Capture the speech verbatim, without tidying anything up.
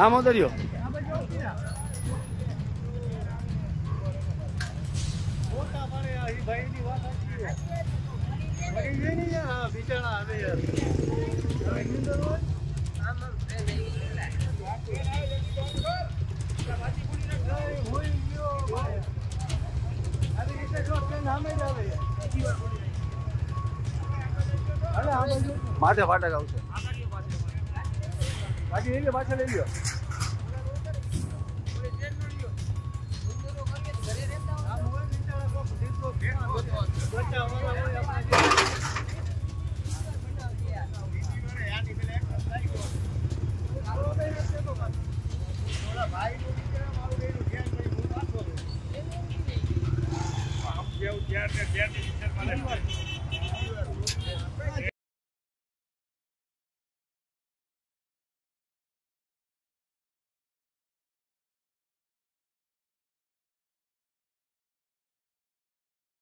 આમ ઉતર્યો માથે ફાટક આવશે બાકી લઈ લો પાછળ લઈ લો ભાઈ